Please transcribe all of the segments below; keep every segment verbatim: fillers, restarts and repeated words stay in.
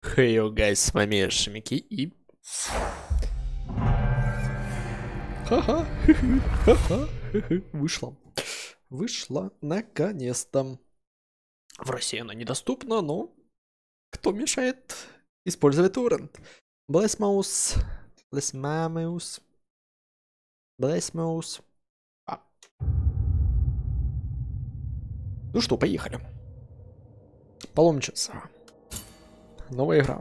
Хей, hey, guys, с вами Шамики и... Ха-ха, ха-ха, вышло. Вышло, наконец-то. В России она недоступна, но кто мешает использовать торрент? Blessmouse, Blessmouse, Blessmouse. А. Ну что, поехали. Паломничество. Новая игра.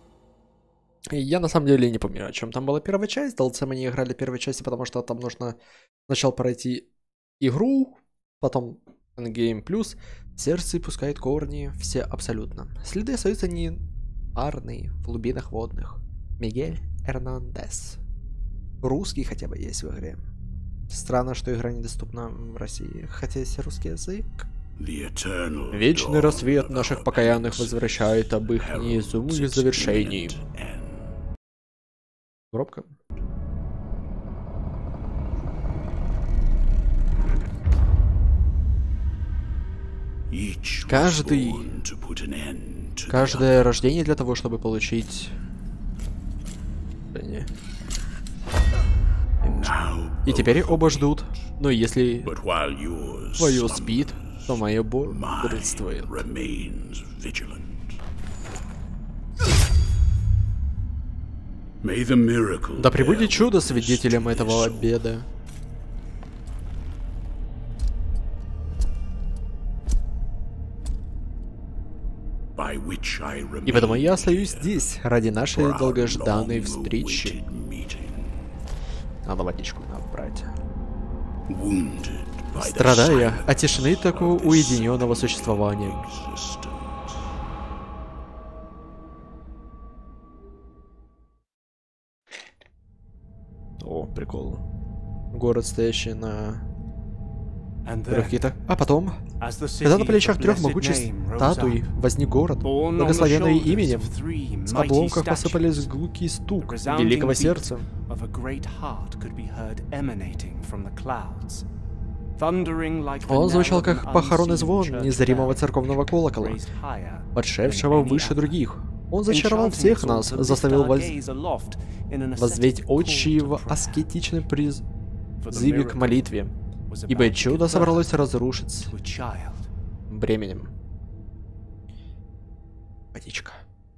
Я на самом деле не помню, о чем там была первая часть. ди эл си мы не играли в первой части, потому что там нужно сначала пройти игру, потом Endgame плюс. Сердце пускает корни, все абсолютно. Следы остаются неарные в глубинах водных. Мигель Эрнандес. Русский хотя бы есть в игре. Странно, что игра недоступна в России, хотя есть русский язык. Вечный рассвет наших покаянных возвращает об их неизумных завершений. Громко. Каждый... Каждое рождение для того, чтобы получить... И теперь оба ждут. Но если твое спит, то мое бодрствует. Да пребудет чудо свидетелем этого обеда. И поэтому я остаюсь здесь, ради нашей долгожданной встречи. Надо водичку набрать. Страдая от тишины такого уединенного существования. О, прикол. Город, стоящий на ракетах. А потом, когда на плечах трех могучих статуй возник город, благословенный именем, с обломков посыпались глухий стук великого сердца. Он звучал как похоронный звон незримого церковного колокола, подшедшего выше других. Он зачаровал всех нас, заставил воз... воззреть очи в аскетичный призыве к молитве, ибо чудо собралось разрушить бременем. Водичка.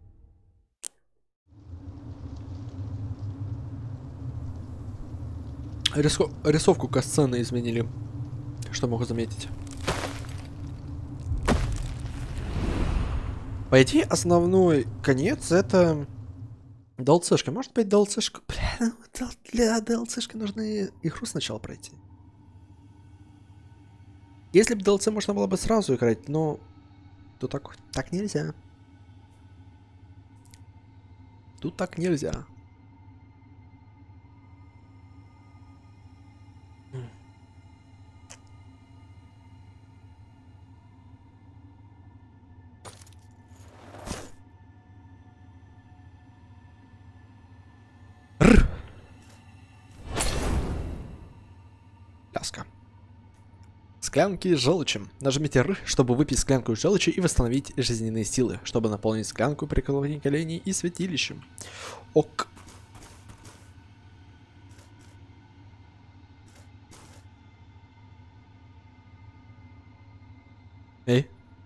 Рисо... Рисовку касцены изменили, что могу заметить. По идее, основной конец это ди эл си-шка. Может быть, ди эл си-шка... Бля, для ди эл си-шки нужно игру сначала пройти. Если бы ди эл си можно было бы сразу играть, но... Тут так, так нельзя. Тут так нельзя. Ляска. Склянки с желчью. Нажмите Р, чтобы выпить склянку с желчью и восстановить жизненные силы, чтобы наполнить склянку преклонения коленей и святилищем. Ок. Эй.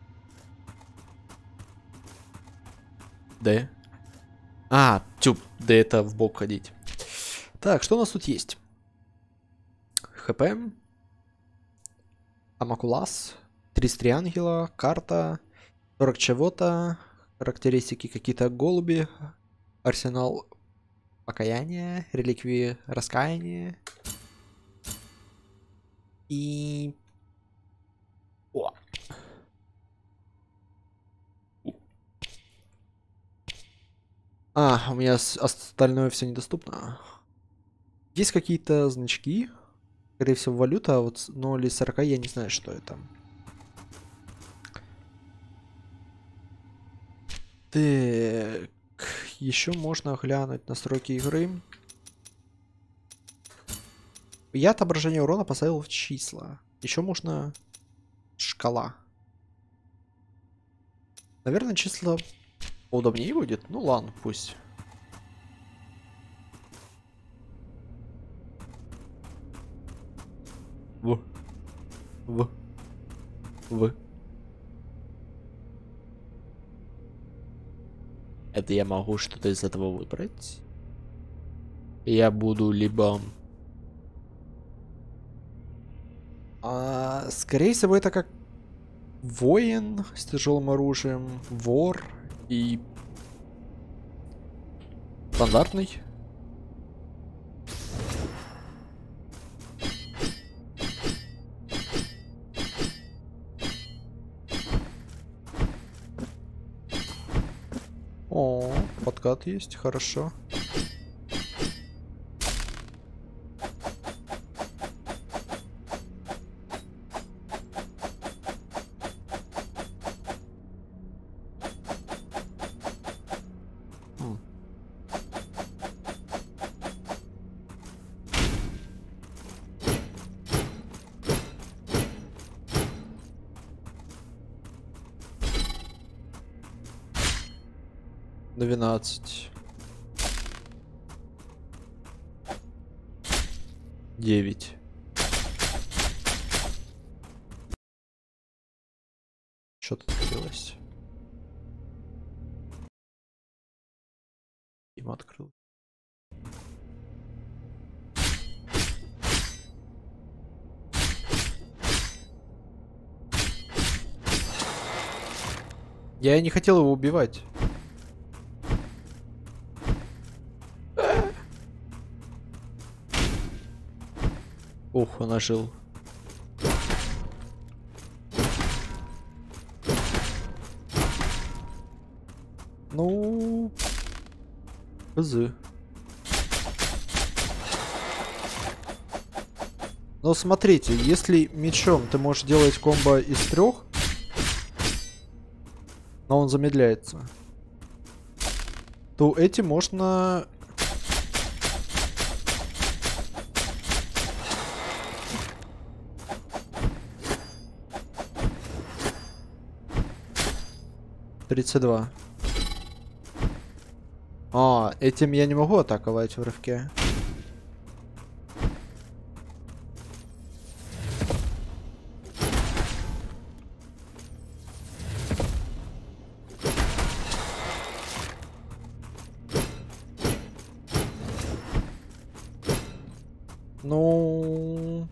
Д. А, тюб, да это в бок ходить. Так, что у нас тут есть? ХП. Амакулас. тридцать три ангела. Карта. сорок чего-то. Характеристики какие-то голуби. Арсенал покаяния. Реликвии раскаяния. И... О. А, у меня остальное все недоступно. Есть какие-то значки. Скорее всего, валюта, а вот ноль из сорока я не знаю, что это. Так, еще можно глянуть настройки игры. Я отображение урона поставил в числа. Еще можно шкала. Наверное, числа Удобнее будет? Ну ладно, пусть. В. В. В. Это я могу что-то из этого выбрать. Я буду либо... А, скорее всего, это как воин с тяжелым оружием, вор и стандартный. О, подкат есть, хорошо. Хм. двенадцать. девять. Что тут открылось? Им открыл. Я не хотел его убивать. Ух, он ожил. Ну... Хз. Но смотрите, если мечом ты можешь делать комбо из трех, но он замедляется, то этим можно... тридцать два. А, этим я не могу атаковать в рывке. Ну...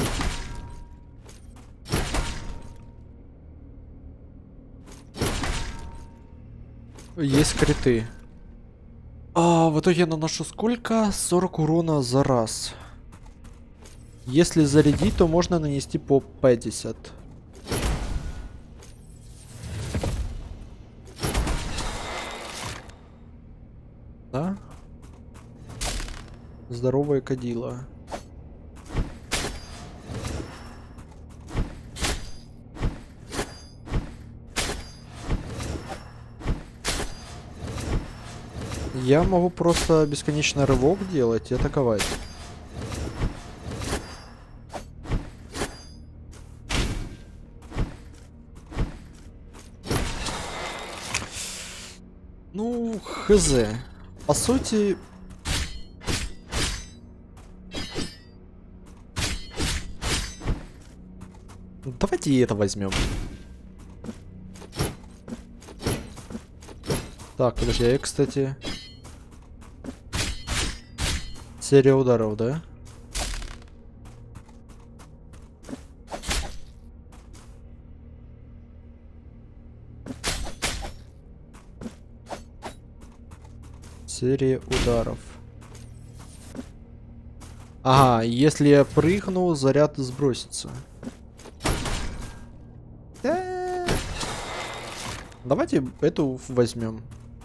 Есть криты. А, в итоге я наношу сколько? сорок урона за раз. Если зарядить, то можно нанести по пятьдесят. Да? Здоровое кадило. Я могу просто бесконечный рывок делать и атаковать. Ну, хз. По сути... Давайте и это возьмем. Так, подожди, я, кстати... Серия ударов, да? Серия ударов. Ага, если я прыгну, заряд сбросится. Давайте эту возьмем.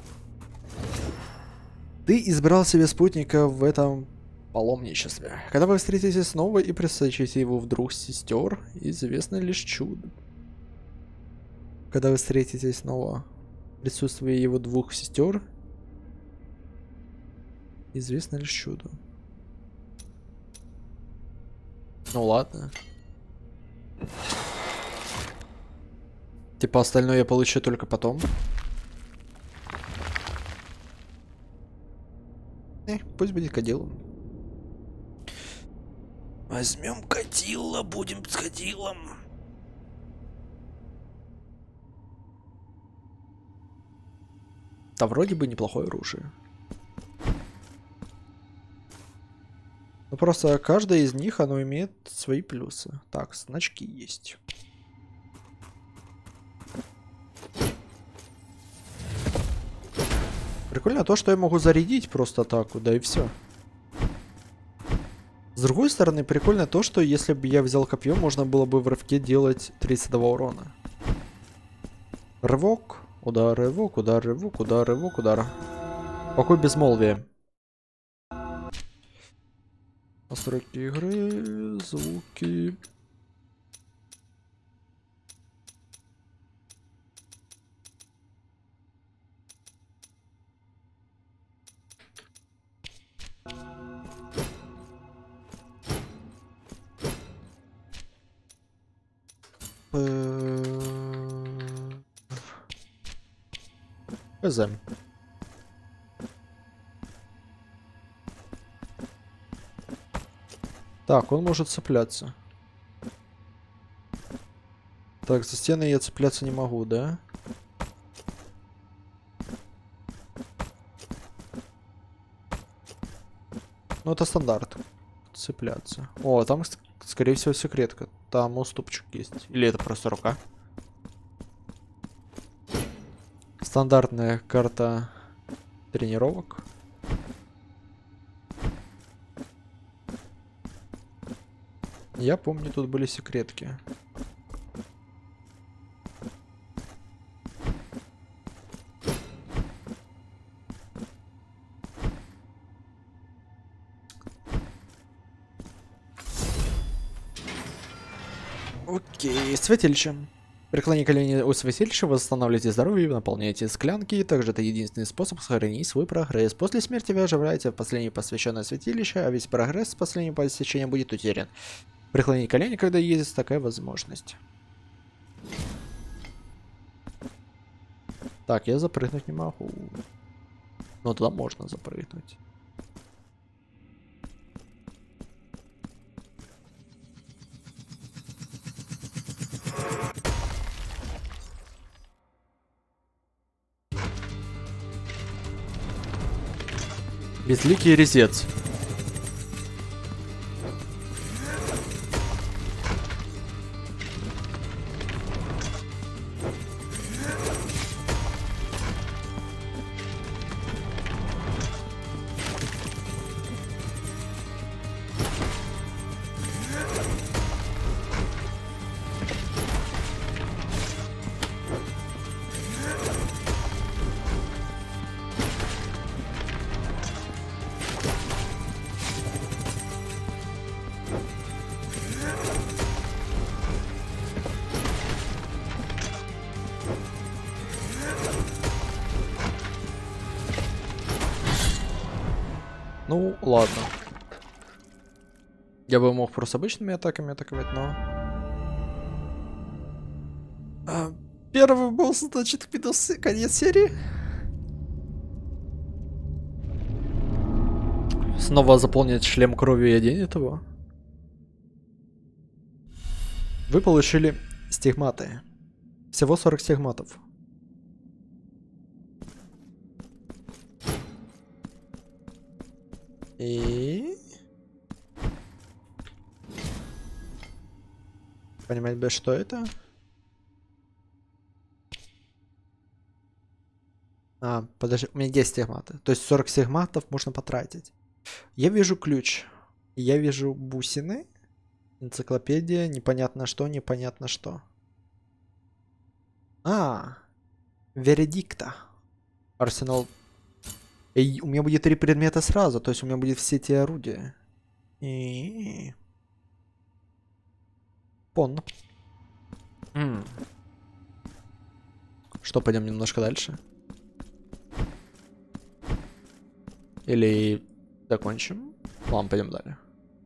Ты избрал себе спутника в этом паломничестве. Когда вы встретитесь снова и присоедините его в двух сестер, известно лишь чудо. Когда вы встретитесь снова, присутствие его двух сестер, известно лишь чудо. Ну ладно. Типа остальное я получу только потом. Э, пусть будет кадилом. Возьмем кадила, будем с кадилом. Да вроде бы неплохое оружие. Ну просто каждая из них, оно имеет свои плюсы. Так, значки есть. Прикольно то, что я могу зарядить просто атаку, да и все. С другой стороны, прикольно то, что если бы я взял копье, можно было бы в рывке делать тридцать два урона. Рывок, удар, рывок, удар, рывок, удар, рывок, удар. Какое безмолвие. Настройки игры, звуки. Хз. Так, он может цепляться. Так, за стены я цепляться не могу, да? Ну, это стандарт. Цепляться. О, там, скорее всего, секретка. Там уступчик есть. Или это просто рука? Стандартная карта тренировок. Я помню, тут были секретки. Окей, святилище. Преклони колени у святилища, восстанавливайте здоровье, наполняйте склянки. Также это единственный способ сохранить свой прогресс. После смерти вы оживаете в последнее посвященное святилище, а весь прогресс с последнего посвящения будет утерян. Преклони колени, когда есть такая возможность. Так, я запрыгнуть не могу. Но туда можно запрыгнуть. Безликий резец. Ну, ладно. Я бы мог просто обычными атаками атаковать, но... А, первый босс, значит, минус конец серии. Снова заполнить шлем кровью и оденет его. Вы получили стигматы. Всего сорок стигматов. И... Понимать бы, что это? А, подожди, у меня есть стигматы. То есть сорок стигматов можно потратить. Я вижу ключ. Я вижу бусины. Энциклопедия. Непонятно что, непонятно что. А, вердикта. Арсенал. И у меня будет три предмета сразу. То есть у меня будет все те орудия. И... Пон. М. Что, пойдем немножко дальше? Или закончим? Ладно, пойдем далее.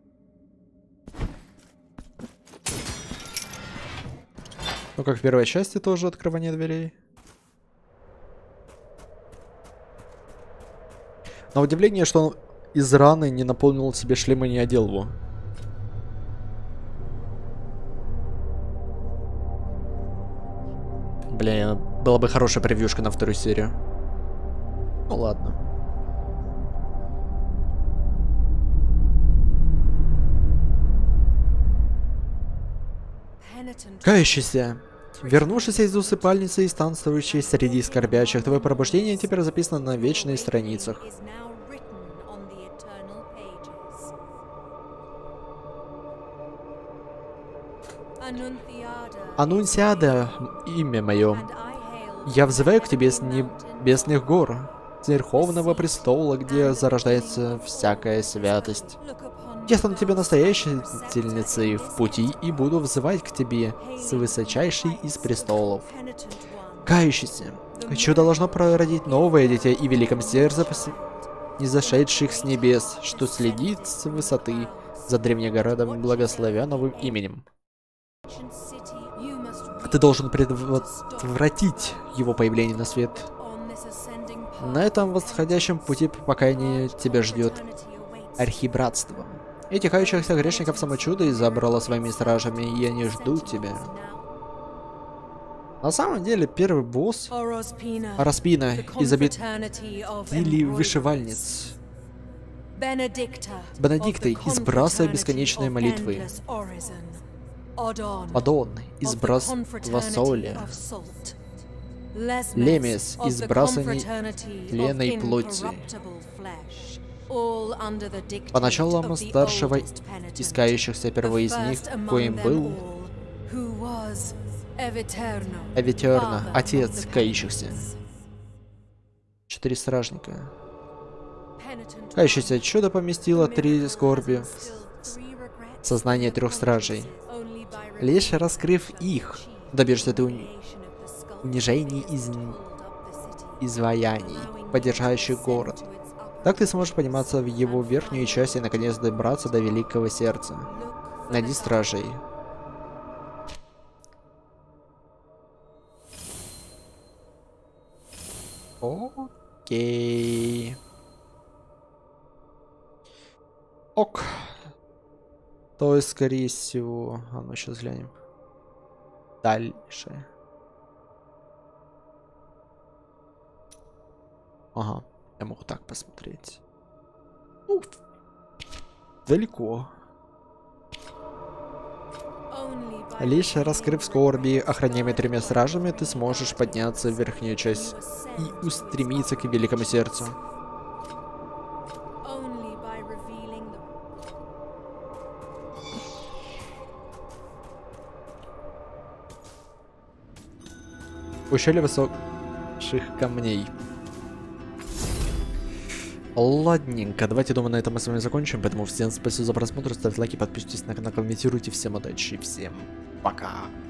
Ну, как в первой части тоже открывание дверей. На удивление, что он из раны не наполнил себе шлем и не одел его. Блин, была бы хорошая превьюшка на вторую серию. Ну ладно. Кающийся. Вернувшийся из усыпальницы и станствующий среди скорбящих, твое пробуждение теперь записано на вечных страницах. Анунциада, имя мое. Я взываю к тебе с небесных гор, с Верховного престола, где зарождается всякая святость. Я стану тебе настоятельницей в пути и буду взывать к тебе с высочайшей из престолов. Кающийся. Чудо должно породить новое дитя и в великом сердце низошедших с небес, что следит с высоты за древнегородом благословенным именем. Ты должен предотвратить его появление на свет. На этом восходящем пути покаяния тебя ждет архибратство. Этих кающихся грешников само чудо и забрало своими стражами, и они ждут тебя. На самом деле, первый босс Ораспина из обители вышивальниц. Бенедикта из братства бесконечной молитвы. Адон из братства соли. Лемес из братства тленной плоти. По началам старшего из кающихся первый из них, коим был Эвитерна, отец кающихся. Четыре стражника. Кающееся чудо поместило три скорби в сознание трех стражей. Лишь раскрыв их, добьешься ты уни... унижений и из... изваяний, поддерживающих город. Так ты сможешь подниматься в его верхнюю часть и наконец добраться до великого сердца. Найди стражей. Окей. Ок. То есть, скорее всего... А ну, сейчас глянем. Дальше. Ага. Я могу так посмотреть. Ну, далеко. Лишь раскрыв скорби, охраняемые тремя стражами, ты сможешь подняться в верхнюю часть и устремиться к великому сердцу. Ущелье высоких камней. Ладненько, давайте, думаю, на этом мы с вами закончим. Поэтому всем спасибо за просмотр, ставьте лайки, подписывайтесь на канал, комментируйте. Всем удачи, всем пока.